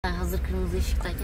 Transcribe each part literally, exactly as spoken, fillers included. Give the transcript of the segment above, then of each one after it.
Hazır kırmızı ışıktayken.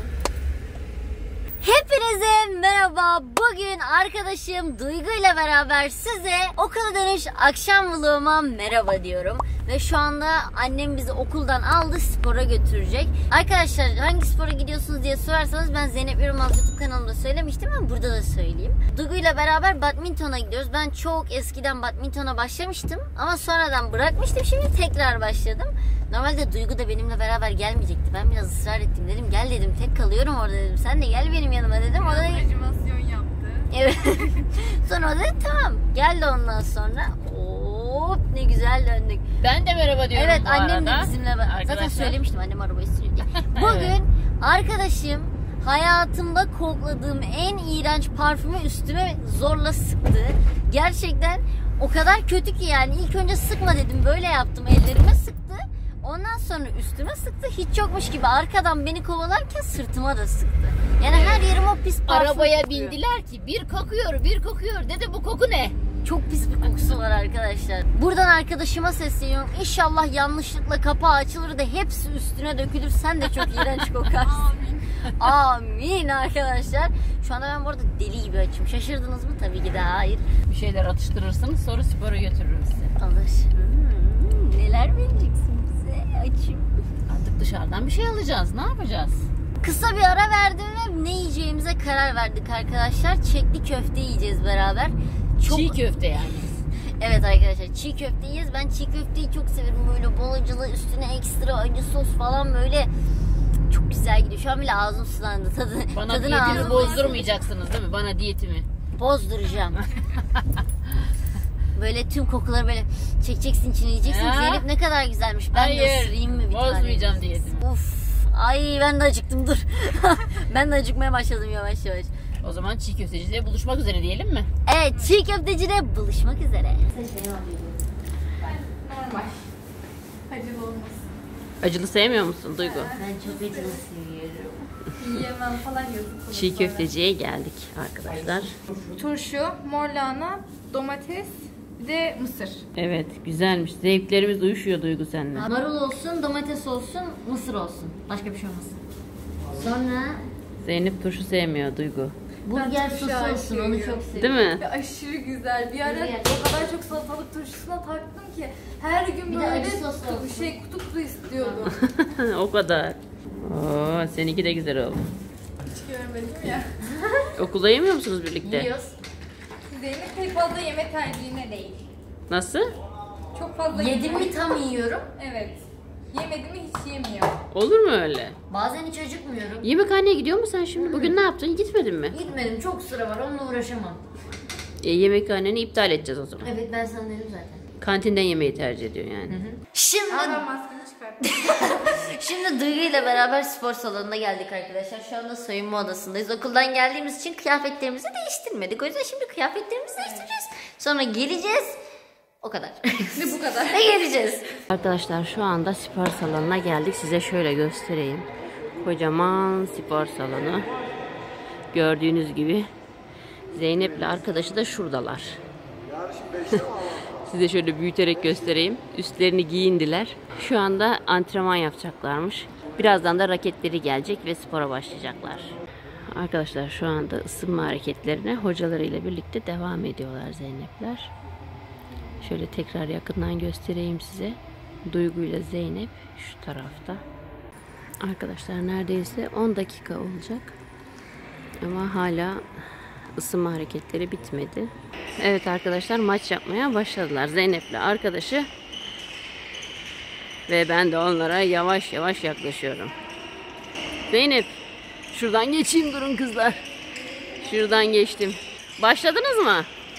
Hepinize merhaba. Bugün arkadaşım Duygu ile beraber size okula dönüş akşam vloguma merhaba diyorum. Ve şu anda annem bizi okuldan aldı, spora götürecek. Arkadaşlar hangi spora gidiyorsunuz diye sorarsanız ben Zeynep Yılmaz YouTube kanalımda söylemiştim ama burada da söyleyeyim. Duygu ile beraber badmintona gidiyoruz. Ben çok eskiden badmintona başlamıştım ama sonradan bırakmıştım. Şimdi tekrar başladım. Normalde Duygu da benimle beraber gelmeyecekti. Ben biraz ısrar ettim, dedim gel dedim, tek kalıyorum orada dedim. Sen de gel benim yanıma dedim. O da acımasyon yaptı. Evet. Sonra o da tamam. Geldi ondan sonra. Hop ne güzel döndük. Ben de merhaba diyorum evet, bu annem arada. de bizimle. Arkadaşlar. Zaten söylemiştim annem arabayı sürüyor diye. Bugün evet. Arkadaşım hayatımda kokladığım en iğrenç parfümü üstüme zorla sıktı. Gerçekten o kadar kötü ki yani. İlk önce sıkma dedim. Böyle yaptım. Ellerime sıktı. Ondan sonra üstüme sıktı. Hiç yokmuş gibi arkadan beni kovalarken sırtıma da sıktı. Yani her yerim o pis parfüm Arabaya kokuyor. bindiler ki bir kokuyor bir kokuyor. Dedi bu koku ne? Çok pis bir kokusu var arkadaşlar. Buradan arkadaşıma sesleniyorum. İnşallah yanlışlıkla kapağı açılır da hepsi üstüne dökülür. Sen de çok iğrenç kokarsın. Amin. Amin arkadaşlar. Şu anda ben bu arada deli gibi açım. Şaşırdınız mı? Tabii ki de hayır. Bir şeyler atıştırırsınız sonra spora götürürüm sizi. Alır. Hmm, neler vereceksin bize? Açım. Artık dışarıdan bir şey alacağız. Ne yapacağız? Kısa bir ara verdim ve ne yiyeceğimize karar verdik arkadaşlar. Çekli köfte yiyeceğiz beraber. Çok... Çiğ köfte yani. Evet arkadaşlar, çiğ köfte yiyeceğiz. Ben çiğ köfteyi çok severim. Böyle bol acılı, üstüne ekstra acı sos falan, böyle çok güzel gidiyor. Şu an bile ağzım sulandı. Tadı, Bana diyetimi bozdurmayacaksınız değil mi? Bana diyetimi. Bozduracağım. Böyle tüm kokuları böyle çekeceksin, içine yiyeceksin. Ya. Zeynep ne kadar güzelmiş. Ben Hayır, de ısırayım mı bir tane? Bozmayacağım diyetimi. Uf. Ay ben de acıktım, dur. Ben de acıkmaya başladım yavaş yavaş. O zaman çiğ köftecide buluşmak üzere diyelim mi? Evet, çiğ köftecide buluşmak üzere. Normal. Acılı olmasın. Acılı sevmiyor musun Duygu? Ben çok acılı seviyorum. Yiyemem falan yazık. Çiğ köfteciye geldik arkadaşlar. Turşu, mor lahana, domates, bir de mısır. Evet, güzelmiş. Zevklerimiz uyuşuyor Duygu seninle. Marul olsun, domates olsun, mısır olsun. Başka bir şey olmasın. Sonra Zeynep turşu sevmiyor Duygu. burger turşu sosu olsun, aşığıyım. onu çok seviyorum. Değil mi? Ve aşırı güzel. Bir ara Burger. o kadar çok salatalık turşusuna taktım ki her gün Bir de böyle acı sos kutu- olsun. şey kutu kutu istiyordum. O kadar. Oo, seninki de güzel oldu. Hiç görmedim ya. Okulda yemiyor musunuz birlikte? Yiyoruz. Zeynep pek fazla yeme tercihine değil. Nasıl? Çok fazla Yedim yeme- mi tam yiyorum. Evet. Yemedi mi hiç yemiyor. Olur mu öyle? Bazen hiç acıkmıyorum. Yemekhaneye gidiyor musun sen şimdi? Bugün ne yaptın? Gitmedin mi? Gitmedim, çok sıra var, onunla uğraşamam. E, yemekhaneni iptal edeceğiz o zaman. Evet, ben sana dedim zaten. Kantinden yemeği tercih ediyor yani. Hı hı. Şimdi Aa, ben maskemi çıkarttım. Şimdi Duygu ile beraber spor salonuna geldik arkadaşlar. Şu anda soyunma odasındayız. Okuldan geldiğimiz için kıyafetlerimizi değiştirmedik. O yüzden şimdi kıyafetlerimizi değiştireceğiz. Sonra geleceğiz. O kadar. Ve bu kadar. Ve geleceğiz. Arkadaşlar şu anda spor salonuna geldik. Size şöyle göstereyim. Kocaman spor salonu. Gördüğünüz gibi Zeynep'le arkadaşı da şuradalar. Size şöyle büyüterek göstereyim. Üstlerini giyindiler. Şu anda antrenman yapacaklarmış. Birazdan da raketleri gelecek ve spora başlayacaklar. Arkadaşlar şu anda ısınma hareketlerine hocalarıyla birlikte devam ediyorlar Zeynep'ler. Şöyle tekrar yakından göstereyim size. Duygu ile Zeynep şu tarafta. Arkadaşlar neredeyse on dakika olacak. Ama hala ısınma hareketleri bitmedi. Evet arkadaşlar, maç yapmaya başladılar. Zeynep'le arkadaşı ve ben de onlara yavaş yavaş yaklaşıyorum. Zeynep, şuradan geçeyim, durun kızlar. Şuradan geçtim. Başladınız mı?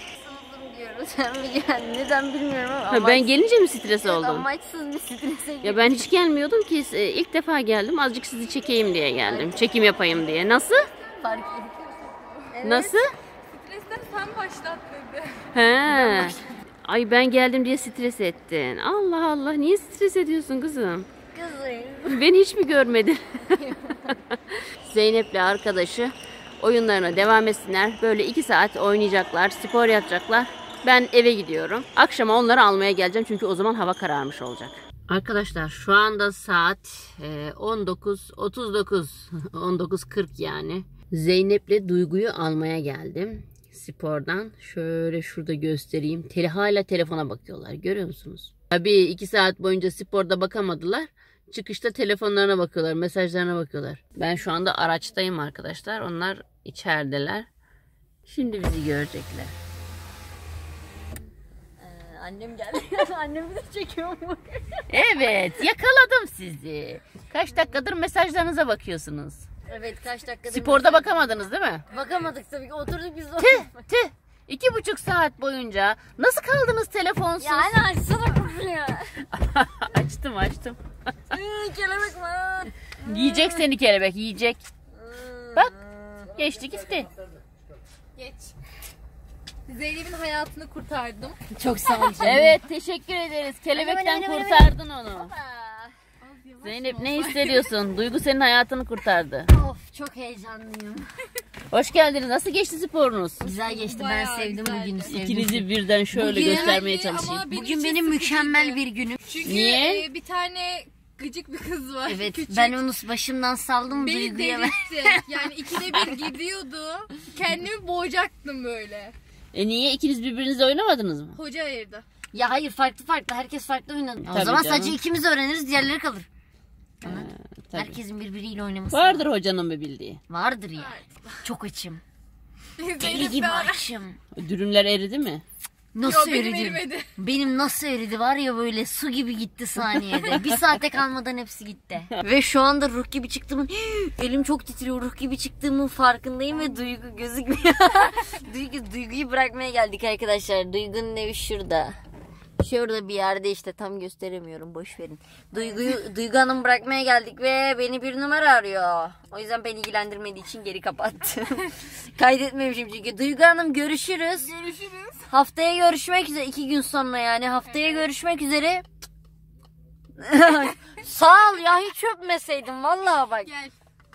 Neden bilmiyorum ama Ha, ben gelince mi stres oldum? amaçsız bir strese girdim. Ya ben hiç gelmiyordum ki. İlk defa geldim. Azıcık sizi çekeyim diye geldim. Çekim yapayım diye. Nasıl? Fark ettim. Nasıl? Stresten sen başlat dedi. He. Ay ben geldim diye stres ettin. Allah Allah, niye stres ediyorsun kızım? Kızım. Beni hiç mi görmedin? Zeynep'le arkadaşı oyunlarına devam etsinler. Böyle iki saat oynayacaklar, spor yapacaklar. Ben eve gidiyorum. Akşama onları almaya geleceğim çünkü o zaman hava kararmış olacak. Arkadaşlar şu anda saat on dokuz otuz dokuz on dokuz kırk yani. Zeynep'le Duygu'yu almaya geldim spordan. Şöyle şurada göstereyim. Tele, hala telefona bakıyorlar, görüyor musunuz? Tabii iki saat boyunca sporda bakamadılar. Çıkışta telefonlarına bakıyorlar, mesajlarına bakıyorlar. Ben şu anda araçtayım arkadaşlar. Onlar içerideler. Şimdi bizi görecekler. Ee, annem geldi. Annemi de çekiyor mu? Evet, yakaladım sizi. Kaç dakikadır mesajlarınıza bakıyorsunuz. Evet, kaç dakikadır. Sporda bakamadınız değil mi? Bakamadık tabii ki. Oturduk biz de. Tüh tüh. İki buçuk saat boyunca nasıl kaldınız telefonsuz? Ya anne açsana kapıyı. Açtım açtım. Iı, kelebek var. Yiyecek seni kelebek, yiyecek. Bak, geçti gitti. Geç. Zeynep'in hayatını kurtardım. Çok sağ ol. Evet, teşekkür ederiz. Kelebekten Anne, anne, anne, kurtardın onu. Aa, Zeynep ne hissediyorsun? Duygu senin hayatını kurtardı. Of, çok heyecanlıyım. Hoş geldiniz. Nasıl geçti sporunuz? Güzel geçti. Ben Bayağı sevdim güzeldi. bugünü sevdim. İkinizi birden şöyle Bugün- göstermeye Ama çalışayım. benim Bugün için benim sıkıcıydı. mükemmel bir günüm. Çünkü Niye? e, bir tane gıcık bir kız var. Evet, Küçük. ben onu başımdan saldım Beni Duygu'ya. ben- delirtti. Yani ikide bir gidiyordu. Kendimi boğacaktım böyle. E niye ikiniz birbirinizle oynamadınız mı? Hoca ayırdı. Ya hayır, farklı farklı. Herkes farklı oynadı. O Tabii zaman canım. sadece ikimiz öğreniriz, diğerleri kalır. Tabii. Herkesin birbiriyle oynaması Vardır hocanın bir bildiği. vardır ya. Çok açım. Deli Zeynep gibi de- açım. Dürümler eridi mi? Nasıl Yok, benim eridi? erimedi. Benim nasıl eridi var ya, böyle su gibi gitti saniyede. Bir saate kalmadan hepsi gitti. Ve şu anda ruh gibi çıktığımın elim çok titriyor, ruh gibi çıktığımın farkındayım ve Duygu gözükmüyor. Duygu, Duygu'yu bırakmaya geldik arkadaşlar. Duygu'nun evi şurada. Şurada bir yerde işte, tam gösteremiyorum, boş verin. Duygu'yu Duygu Hanım bırakmaya geldik ve beni bir numara arıyor. O yüzden beni ilgilendirmediği için geri kapattım. Kaydetmemişim çünkü. Duygu Hanım görüşürüz. Görüşürüz. Haftaya görüşmek üzere, iki gün sonra yani. Haftaya görüşmek üzere. Sağ ol ya, hiç öpmeseydin vallahi bak. Gel.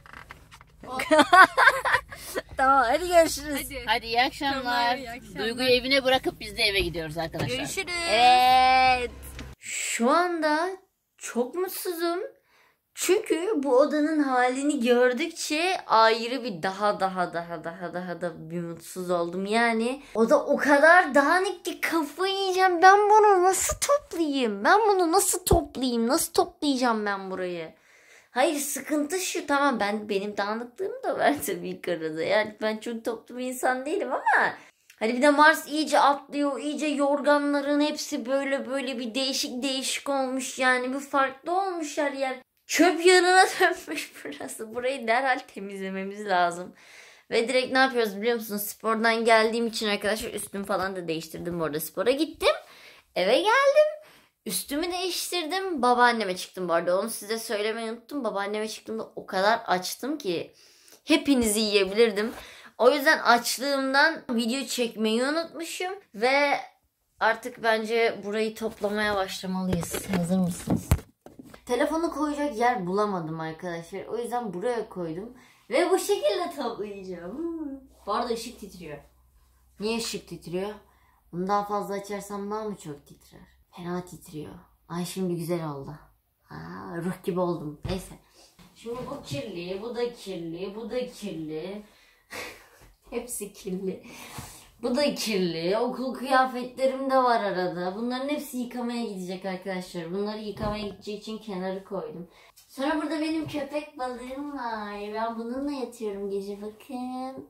Tamam, hadi görüşürüz. Hadi. Hadi iyi akşamlar. Tamam, iyi akşamlar. Duygu'yu evine bırakıp biz de eve gidiyoruz arkadaşlar. Görüşürüz. Evet. Şu anda çok mutsuzum. Çünkü bu odanın halini gördükçe ayrı bir daha daha daha daha daha da bir mutsuz oldum. Yani oda o kadar dağınık ki kafayı yiyeceğim. Ben bunu nasıl toplayayım? Ben bunu nasıl toplayayım? Nasıl toplayacağım ben burayı? Hayır, sıkıntı şu, tamam, ben benim dağınıklığım da var tabii ki arada. Yani ben çok toplu bir insan değilim ama hani bir de Mars iyice atlıyor, iyice yorganların hepsi böyle böyle bir değişik değişik olmuş yani. Bir farklı olmuş her yer. Çöp yığınına dönmüş burası. Burayı derhal temizlememiz lazım. Ve direkt ne yapıyoruz biliyor musunuz? Spordan geldiğim için arkadaşlar üstümü falan da değiştirdim bu arada. Spora gittim. Eve geldim. Üstümü değiştirdim. Babaanneme çıktım bu arada. Onu size söylemeyi unuttum. Babaanneme çıktığımda o kadar açtım ki hepinizi yiyebilirdim. O yüzden açlığımdan video çekmeyi unutmuşum. Ve artık bence burayı toplamaya başlamalıyız. Hazır mısınız? Telefonu koyacak yer bulamadım arkadaşlar. O yüzden buraya koydum. Ve bu şekilde toplayacağım. Bu arada ışık titriyor. Niye ışık titriyor? Bunu daha fazla açarsam daha mı çok titrer? Fena titriyor. Ay şimdi güzel oldu. Aa, ruh gibi oldum. Neyse. Şimdi bu kirli, bu da kirli, bu da kirli. Hepsi kirli. Bu da kirli. Okul kıyafetlerim de var arada. Bunların hepsi yıkamaya gidecek arkadaşlar. Bunları yıkamaya gideceği için kenarı koydum. Sonra burada benim köpek balığım var. Ben bununla yatıyorum gece, bakın.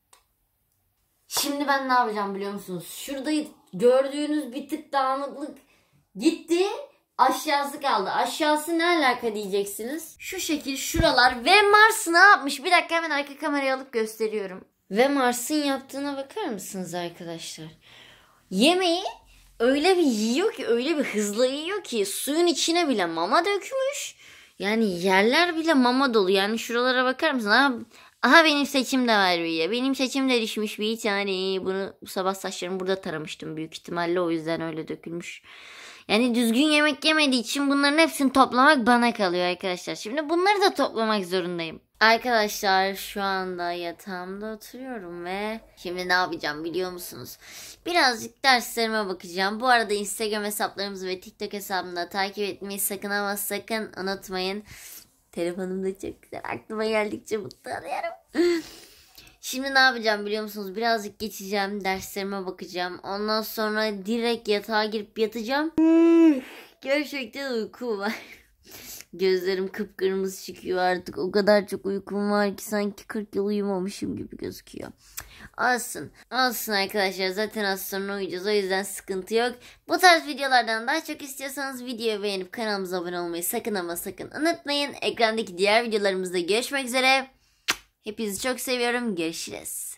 Şimdi ben ne yapacağım biliyor musunuz? Şurada gördüğünüz bir tık dağınıklık gitti. Aşağısı kaldı. Aşağısı ne alaka diyeceksiniz. Şu şekil şuralar. Ve Mars ne yapmış? Bir dakika, hemen arka kamerayı alıp gösteriyorum. Ve Mars'ın yaptığına bakar mısınız arkadaşlar? Yemeği öyle bir yiyor ki, öyle bir hızlı yiyor ki suyun içine bile mama dökmüş. Yani yerler bile mama dolu. Yani şuralara bakar mısın? Aha, aha benim saçım da var bir. Benim saçım da düşmüş bir tane. Bunu bu sabah saçlarımı burada taramıştım büyük ihtimalle. O yüzden öyle dökülmüş. Yani düzgün yemek yemediği için bunların hepsini toplamak bana kalıyor arkadaşlar. Şimdi bunları da toplamak zorundayım. Arkadaşlar şu anda yatağımda oturuyorum ve şimdi ne yapacağım biliyor musunuz? Birazcık derslerime bakacağım. Bu arada Instagram hesaplarımızı ve TikTok hesabını da takip etmeyi sakın ama sakın unutmayın. Telefonum da çok güzel. Aklıma geldikçe mutlu oluyorum. Şimdi ne yapacağım biliyor musunuz? Birazcık geçeceğim. Derslerime bakacağım. Ondan sonra direkt yatağa girip yatacağım. Gerçekten uykum var. Gözlerim kıpkırmızı çıkıyor artık. O kadar çok uykum var ki sanki kırk yıl uyumamışım gibi gözüküyor. Alsın. Alsın arkadaşlar. Zaten az sonra uyuyacağız. O yüzden sıkıntı yok. Bu tarz videolardan daha çok istiyorsanız videoyu beğenip kanalımıza abone olmayı sakın ama sakın unutmayın. Ekrandaki diğer videolarımızda görüşmek üzere. Hepinizi çok seviyorum. Görüşürüz.